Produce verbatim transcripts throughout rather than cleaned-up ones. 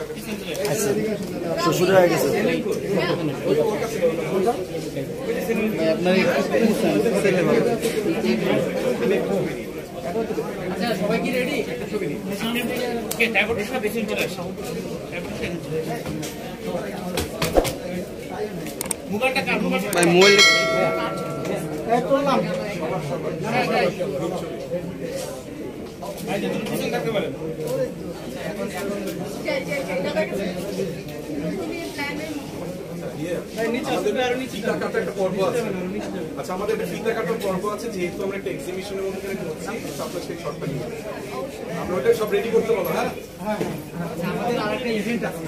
তো শুরু হয়ে গেছে আপনার সবাই কি রেডি? ভাই মোবাইল আচ্ছা আমাদের একটা ফিতা কাটার পর্ব আছে যেহেতু আমরা একটা এক্সিবিশনের মধ্যে করছি আপনার সেই শর্টটা নিয়ে আমরা ওটা সব রেডি করতে বলো। হ্যাঁ আমাদের আরেকটা ইভেন্ট আছে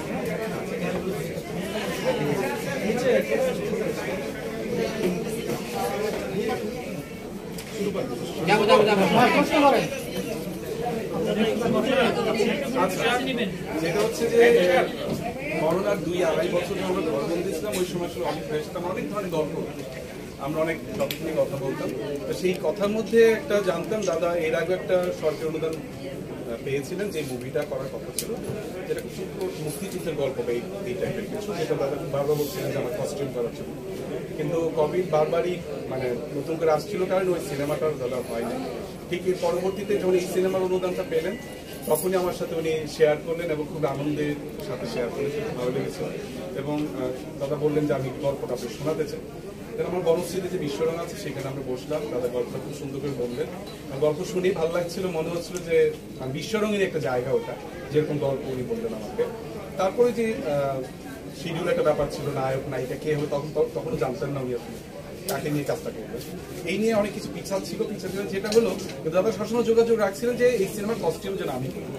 যাবো যাবো যাবো যেটা হচ্ছে যে করোনার দুই আড়াই বছর আমরা ঘরবন্দি ছিলাম ওই সময় আসলে অনেক ব্যস্ত অনেক ধরনের গল্প আমরা অনেক টপিক নিয়ে কথা বলতাম। সেই কথার মধ্যে একটা জানতাম দাদা এর আগে একটা সরকারি অনুদান পেয়েছিলেন যে মুভিটা করার কথা ছিল যেটা খুব মুক্তিযুদ্ধের গল্প এই টাইপের কিছু যেটা দাদা বারবার বলছিলেন যে আমার কস্টিউম করার জন্য কিন্তু কোভিড বারবারই মানে নতুন করে আসছিল কারণ ওই সিনেমাটার দাদা হয়নি। ঠিক এর পরবর্তীতে যখন এই সিনেমার অনুদানটা পেলেন তখনই আমার সাথে উনি শেয়ার করলেন এবং খুব আনন্দের সাথে শেয়ার করলেন, ভালো লেগেছিল এবং দাদা বললেন যে আমি গল্পটা আপনি শোনাতে চাই। তাহলে আমার গণস্মৃতি যে বিশ্বরং আছে সেখানে আমরা বসলাম, দাদা গল্পটা খুব সুন্দর করে বললেন। গল্প শুনেই ভালো লাগছিল, মনে হচ্ছিল যে বিশ্বরঙের একটা জায়গা ওটা যেরকম গল্প উনি বললেন আমাকে। তারপরে যে শিডিউল একটা ব্যাপার ছিল নায়ক নায়িকা কে হবে তখন তখনও জানতেন না উনি আসলে তাকে নিয়ে কাজটা করবেন। এই নিয়ে অনেক কিছু পিছাল ছিল পিছা ছিল যেটা হলো দাদা সবসময় যোগাযোগ রাখছিলেন যে এই সিনেমার কস্টিউম যেন আমি করবো।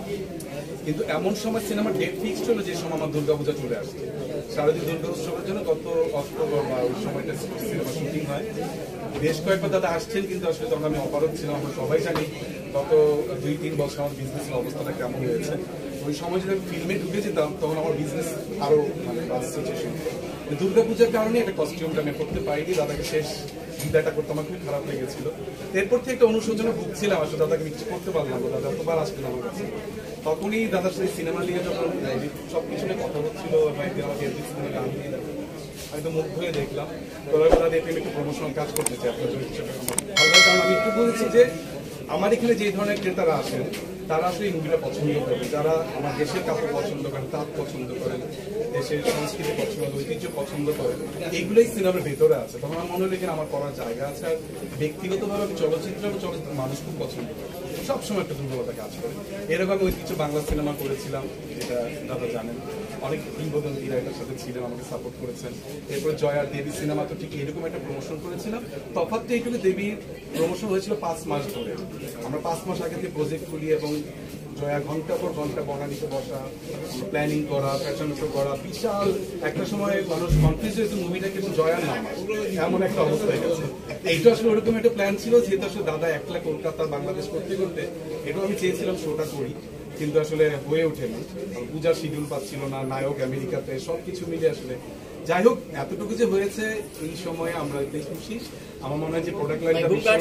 কিন্তু এমন সময় সিনেমার ডেট ফিক্সড হলো যে সময় আমার দুর্গাপূজা চলে আসছে, শারদীয় দুর্গা উৎসবের জন্য গত অক্টোবর বা ওই সময়টা সিনেমা শুটিং হয়। বেশ কয়েকবার দাদা আসছেন কিন্তু আসলে তখন আমি অপারগ ছিলাম। আমরা সবাই জানি গত দুই তিন বছর আমার বিজনেসের অবস্থাটা কেমন হয়েছে। ওই সময় যদি আমি ফিল্মে ঢুকে যেতাম তখন আমার বিজনেস আরো মানে বাজে সিচুয়েশন। দুর্গাপূজার কারণে একটা কস্টিউমটা আমি করতে পারিনি, দাদাকে শেষ বিদায়টা করতে আমার খুব খারাপ লেগেছিল। এরপর থেকে একটা অনুশোচনা ভুগছিলাম আসলে দাদাকে কিছু করতে পারলাম না, দাদা এতবার আসলেন আমার কাছে। তখনই দাদার সাথে সিনেমা নিয়ে যখন সবকিছু নিয়ে কথা হচ্ছিল আমাকে গান নিয়ে আমি তো মুখ ধুয়ে দেখলাম দাদা এতে আমি একটু প্রমোশনাল কাজ করতে চাই আপনার জন্য হিসেবে ভালো। কারণ আমি একটু বলেছি যে আমার এখানে যে ধরনের ক্রেতারা আসেন তারা আসলে এই মুভিটা পছন্দ করে, যারা আমার দেশের কাপড় পছন্দ করেন, তাঁত পছন্দ করেন, দেশের সংস্কৃতি পছন্দ ঐতিহ্য পছন্দ করেন, এইগুলোই সিনেমার ভেতরে আছে। তখন আমার মনে হলো কিনা আমার করার জায়গা আছে। আর ব্যক্তিগতভাবে আমি চলচ্চিত্র এবং চলচ্চিত্র মানুষ খুব পছন্দ করে, সবসময় একটা দুর্বলতা কাজ করে। এরকম ওই কিছু বাংলা সিনেমা করেছিলাম যেটা দাদা জানেন, অনেক কিংবদন্তিরা এটার সাথে ছিলেন, আমাকে সাপোর্ট করেছেন। এরপরে জয়ার দেবী সিনেমা তো ঠিক এরকম একটা প্রমোশন করেছিলাম। তফাৎ এইটুকু দেবীর প্রমোশন হয়েছিল পাঁচ মাস ধরে। আমরা পাঁচ মাস আগে থেকে প্রজেক্ট খুলি এবং জয়া ঘন্টা পর ঘন্টা বনানীতে বসা, প্ল্যানিং করা, ফ্যাশন শো করা, বিশাল একটা সময় মানুষ কনফিউজ হয়েছে মুভিটা কিন্তু জয়ার নাম এমন একটা অবস্থা হয়ে গেছে। এইটা আসলে ওরকম একটা প্ল্যান ছিল যেহেতু আসলে দাদা একলা কলকাতা বাংলাদেশ করতে করতে এটাও আমি চেয়েছিলাম শোটা করি, কিন্তু আসলে হয়ে ওঠেনি। পূজার শিডিউল পাচ্ছিল না, নায়ক আমেরিকাতে, সবকিছু মিলে আসলে যাই হোক এতটুকু যে হয়েছে এই সময়ে আমরা এতেই খুশি। আমার মনে হয় যে প্রোডাক্ট লাইনটা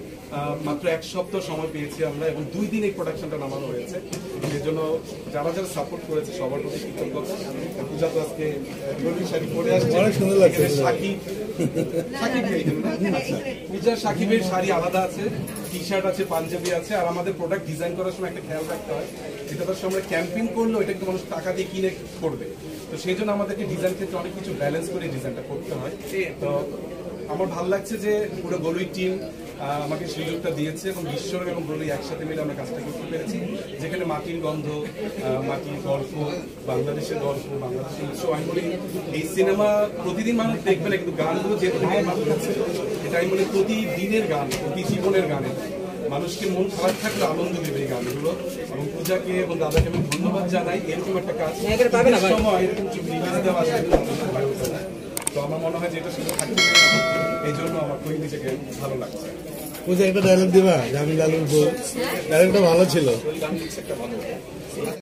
মাত্র এক সপ্তাহ সময় পেয়েছি আমরা এবং দুই দিন এই প্রোডাকশনটা নামানো হয়েছে। এর জন্য যারা যারা সাপোর্ট করেছে সবার প্রতি কৃতজ্ঞতা। পূজা তো আজকে গোলুই শাড়ি পরে আসছে, অনেক সুন্দর লাগছে। শাকিব শাকিব পূজার শাকিবের শাড়ি আলাদা আছে, টি শার্ট আছে, পাঞ্জাবি আছে। আর আমাদের প্রোডাক্ট ডিজাইন করার সময় একটা খেয়াল রাখতে হয় যেটা তার সময় ক্যাম্পিং করলো এটা কিন্তু মানুষ টাকা দিয়ে কিনে করবে, তো সেই জন্য আমাদেরকে ডিজাইন ক্ষেত্রে অনেক কিছু ব্যালেন্স করে ডিজাইনটা করতে হয়। তো আমার ভালো লাগছে যে পুরো গোলুই টিম আমাকে সুযোগটা দিয়েছে এবং বিশ্বরং এবং গোলুই একসাথে মিলে আমরা কাজটা করতে পেরেছি, যেখানে মাটির গন্ধ, মাটির গল্প, বাংলাদেশের গল্প, বাংলাদেশের উৎসব। আমি বলি এই সিনেমা প্রতিদিন মানুষ দেখবে না, কিন্তু গানগুলো যে মানুষ আছে এটা আমি বলি প্রতিদিনের গান, প্রতি জীবনের গানে মানুষকে মন খারাপ থাকলে আনন্দ দেবে এই গানগুলো। এবং পূজাকে এবং দাদাকে আমি ধন্যবাদ জানাই, এরকম একটা কাজ সময় এরকম রিলিজ দেওয়া যায়। তো আমার মনে হয় যে এটা শুধু থাকবে, এই জন্য আমার খুবই নিজেকে ভালো লাগছে। পূজা একটা ডায়লগ দিবা, আমি লালুর বউ, ডায়লগটা ভালো ছিল।